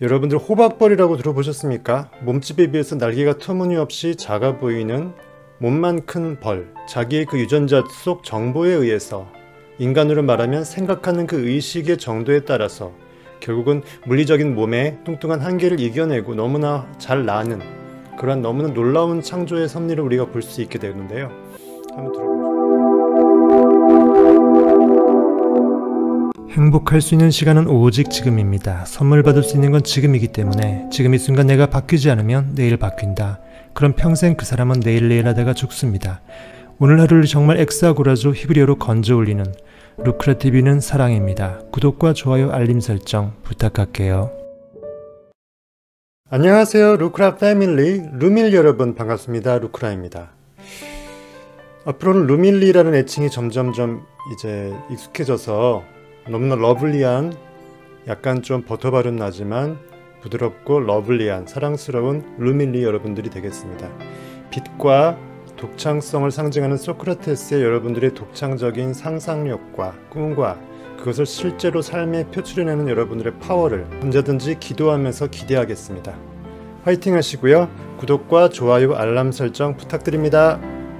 여러분들 호박벌이라고 들어보셨습니까? 몸집에 비해서 날개가 터무니없이 작아 보이는 몸만 큰 벌, 자기의 그 유전자 속 정보에 의해서 인간으로 말하면 생각하는 그 의식의 정도에 따라서 결국은 물리적인 몸의 뚱뚱한 한계를 이겨내고 너무나 잘 나는 그러한 너무나 놀라운 창조의 섭리를 우리가 볼 수 있게 되는데요. 한번 들어보시죠. 행복할 수 있는 시간은 오직 지금입니다. 선물 받을 수 있는 건 지금이기 때문에 지금 이 순간 내가 바뀌지 않으면 내일 바뀐다. 그럼 평생 그 사람은 내일 하다가 죽습니다. 오늘 하루를 정말 엑사고라조 히브리어로 건져 올리는 루크라TV는 사랑입니다. 구독과 좋아요 알림 설정 부탁할게요. 안녕하세요. 루크라 패밀리 루밀 여러분 반갑습니다. 루크라입니다. 앞으로는 루밀리라는 애칭이 점점점 이제 익숙해져서 너무나 러블리한, 약간 좀 버터발음 나지만 부드럽고 러블리한 사랑스러운 루밀리 여러분들이 되겠습니다. 빛과 독창성을 상징하는 소크라테스의 여러분들의 독창적인 상상력과 꿈과 그것을 실제로 삶에 표출해내는 여러분들의 파워를 언제든지 기도하면서 기대하겠습니다. 화이팅 하시고요. 구독과 좋아요 알람 설정 부탁드립니다.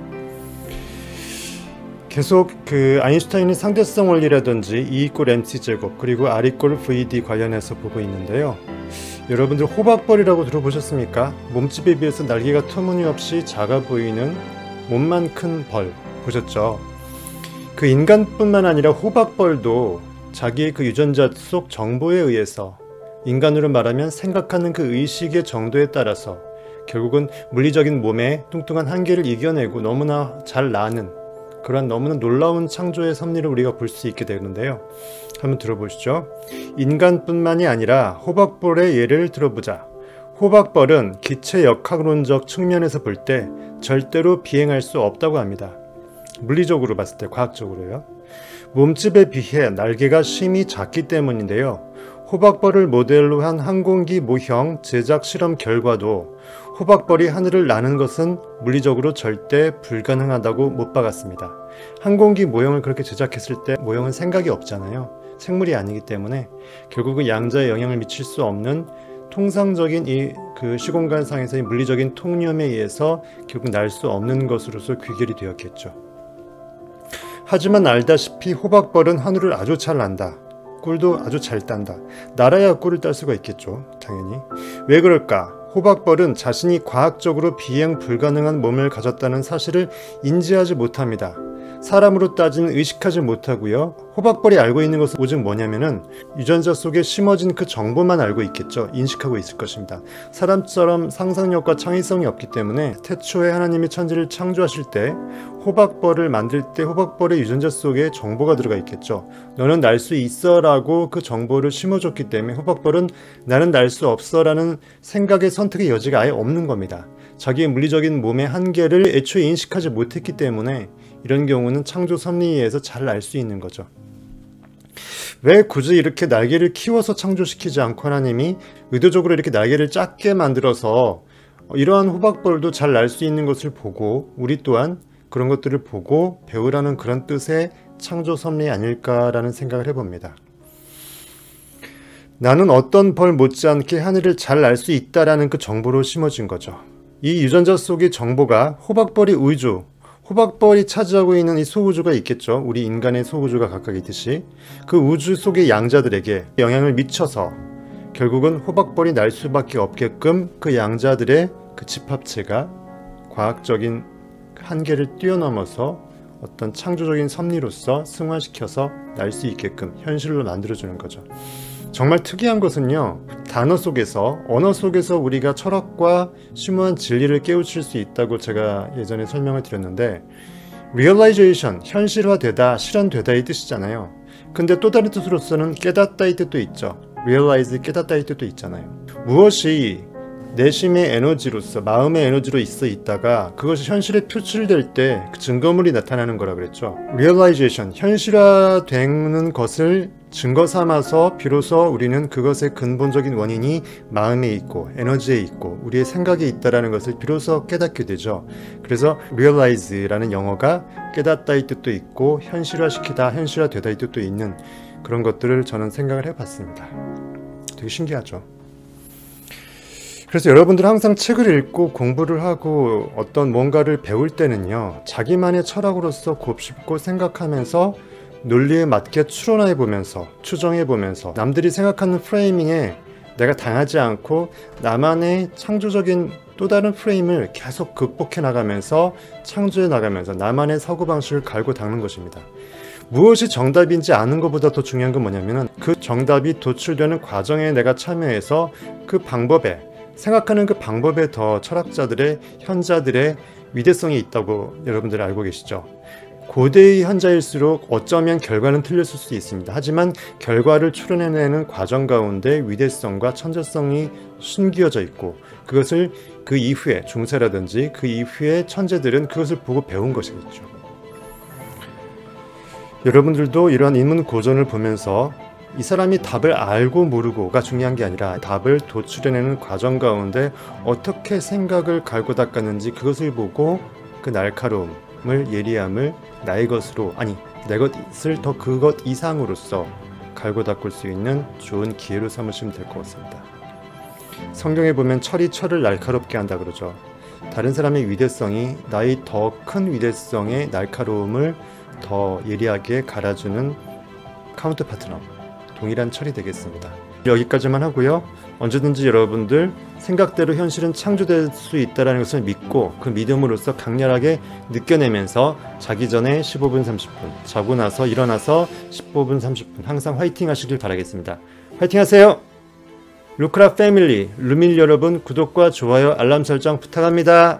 계속 아인슈타인의 상대성 원리라든지 E = mc 제곱 그리고 R = VD 관련해서 보고 있는데요. 여러분들 호박벌이라고 들어보셨습니까? 몸집에 비해서 날개가 터무니없이 작아 보이는 몸만 큰 벌 보셨죠? 그 인간뿐만 아니라 호박벌도 자기의 그 유전자 속 정보에 의해서 인간으로 말하면 생각하는 그 의식의 정도에 따라서 결국은 물리적인 몸의 뚱뚱한 한계를 이겨내고 너무나 잘 나는 그러한 너무나 놀라운 창조의 섭리를 우리가 볼 수 있게 되는데요. 한번 들어보시죠. 인간뿐만이 아니라 호박벌의 예를 들어보자. 호박벌은 기체 역학론적 측면에서 볼 때 절대로 비행할 수 없다고 합니다. 물리적으로 봤을 때, 과학적으로요. 몸집에 비해 날개가 심히 작기 때문인데요. 호박벌을 모델로 한 항공기 모형 제작 실험 결과도 호박벌이 하늘을 나는 것은 물리적으로 절대 불가능하다고 못 박았습니다. 항공기 모형을 그렇게 제작했을 때 모형은 생각이 없잖아요. 생물이 아니기 때문에 결국은 양자에 영향을 미칠 수 없는 통상적인 그 시공간상에서의 물리적인 통념에 의해서 결국 날 수 없는 것으로서 귀결이 되었겠죠. 하지만 알다시피 호박벌은 하늘을 아주 잘 난다. 꿀도 아주 잘 딴다. 날아야 꿀을 딸 수가 있겠죠. 당연히. 왜 그럴까? 호박벌은 자신이 과학적으로 비행 불가능한 몸을 가졌다는 사실을 인지하지 못합니다. 사람으로 따지는 의식하지 못하고요. 호박벌이 알고 있는 것은 오직 뭐냐면은 유전자 속에 심어진 그 정보만 알고 있겠죠. 인식하고 있을 것입니다. 사람처럼 상상력과 창의성이 없기 때문에 태초에 하나님이 천지를 창조하실 때 호박벌을 만들 때 호박벌의 유전자 속에 정보가 들어가 있겠죠. 너는 날 수 있어 라고 그 정보를 심어줬기 때문에 호박벌은 나는 날 수 없어 라는 생각의 선택의 여지가 아예 없는 겁니다. 자기의 물리적인 몸의 한계를 애초에 인식하지 못했기 때문에 이런 경우는 창조 섭리에 의해서 잘 알 수 있는 거죠. 왜 굳이 이렇게 날개를 키워서 창조시키지 않고 하나님이 의도적으로 이렇게 날개를 작게 만들어서 이러한 호박벌도 잘 날 수 있는 것을 보고 우리 또한 그런 것들을 보고 배우라는 그런 뜻의 창조 섭리 아닐까라는 생각을 해봅니다. 나는 어떤 벌 못지않게 하늘을 잘 날 수 있다라는 그 정보로 심어진 거죠. 이 유전자 속의 정보가 호박벌이 우주, 호박벌이 차지하고 있는 이 소우주가 있겠죠. 우리 인간의 소우주가 각각 있듯이 그 우주 속의 양자들에게 영향을 미쳐서 결국은 호박벌이 날 수밖에 없게끔 그 양자들의 그 집합체가 과학적인 한계를 뛰어넘어서 어떤 창조적인 섭리로서 승화시켜서 날 수 있게끔 현실로 만들어주는 거죠. 정말 특이한 것은요. 단어 속에서, 언어 속에서 우리가 철학과 심오한 진리를 깨우칠 수 있다고 제가 예전에 설명을 드렸는데 realization, 현실화되다, 실현되다 이 뜻이잖아요. 근데 또 다른 뜻으로서는 깨닫다 이 뜻도 있죠. realize, 깨닫다 이 뜻도 있잖아요. 무엇이 내심의 에너지로서, 마음의 에너지로 있다가 그것이 현실에 표출될 때 그 증거물이 나타나는 거라 그랬죠. realization, 현실화되는 것을 증거 삼아서 비로소 우리는 그것의 근본적인 원인이 마음에 있고 에너지에 있고 우리의 생각에 있다는 것을 비로소 깨닫게 되죠. 그래서 realize라는 영어가 깨닫다의 뜻도 있고 현실화시키다, 현실화되다의 뜻도 있는 그런 것들을 저는 생각을 해봤습니다. 되게 신기하죠. 그래서 여러분들 항상 책을 읽고 공부를 하고 어떤 뭔가를 배울 때는요, 자기만의 철학으로서 곱씹고 생각하면서 논리에 맞게 추론해 보면서 추정해 보면서 남들이 생각하는 프레이밍에 내가 당하지 않고 나만의 창조적인 또 다른 프레임을 계속 극복해 나가면서 창조해 나가면서 나만의 사고방식을 갈고 닦는 것입니다. 무엇이 정답인지 아는 것보다 더 중요한 건 뭐냐면 그 정답이 도출되는 과정에 내가 참여해서 그 방법에 생각하는 그 방법에 더 철학자들의 현자들의 위대성이 있다고 여러분들 알고 계시죠? 고대의 현자일수록 어쩌면 결과는 틀렸을 수 있습니다. 하지만 결과를 추론해내는 과정 가운데 위대성과 천재성이 숨겨져 있고 그것을 그 이후에 중세라든지 그 이후에 천재들은 그것을 보고 배운 것이겠죠. 여러분들도 이러한 인문 고전을 보면서 이 사람이 답을 알고 모르고가 중요한 게 아니라 답을 도출해내는 과정 가운데 어떻게 생각을 갈고 닦았는지 그것을 보고 그 날카로움을 예리함을 나의 것으로 아니 내 것을 더 그것 이상으로서 갈고 닦을 수 있는 좋은 기회로 삼으시면 될 것 같습니다. 성경에 보면 철이 철을 날카롭게 한다 그러죠. 다른 사람의 위대성이 나의 더 큰 위대성의 날카로움을 더 예리하게 갈아주는 카운터 파트너, 동일한 철이 되겠습니다. 여기까지만 하고요. 언제든지 여러분들 생각대로 현실은 창조될 수 있다는 것을 믿고 그 믿음으로써 강렬하게 느껴내면서 자기 전에 15분 30분, 자고 나서 일어나서 15분 30분 항상 화이팅 하시길 바라겠습니다. 화이팅 하세요! 루크라 패밀리, 루밀 여러분 구독과 좋아요, 알람 설정 부탁합니다.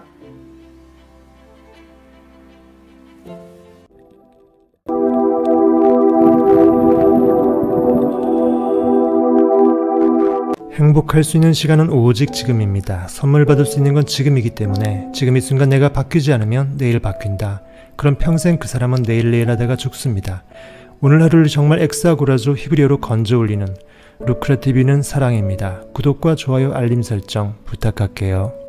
행복할 수 있는 시간은 오직 지금입니다. 선물 받을 수 있는 건 지금이기 때문에 지금 이 순간 내가 바뀌지 않으면 내일 바뀐다. 그럼 평생 그 사람은 내일 하다가 죽습니다. 오늘 하루를 정말 엑사고라조 히브리어로 건져 올리는 루크라TV는 사랑입니다. 구독과 좋아요 알림 설정 부탁할게요.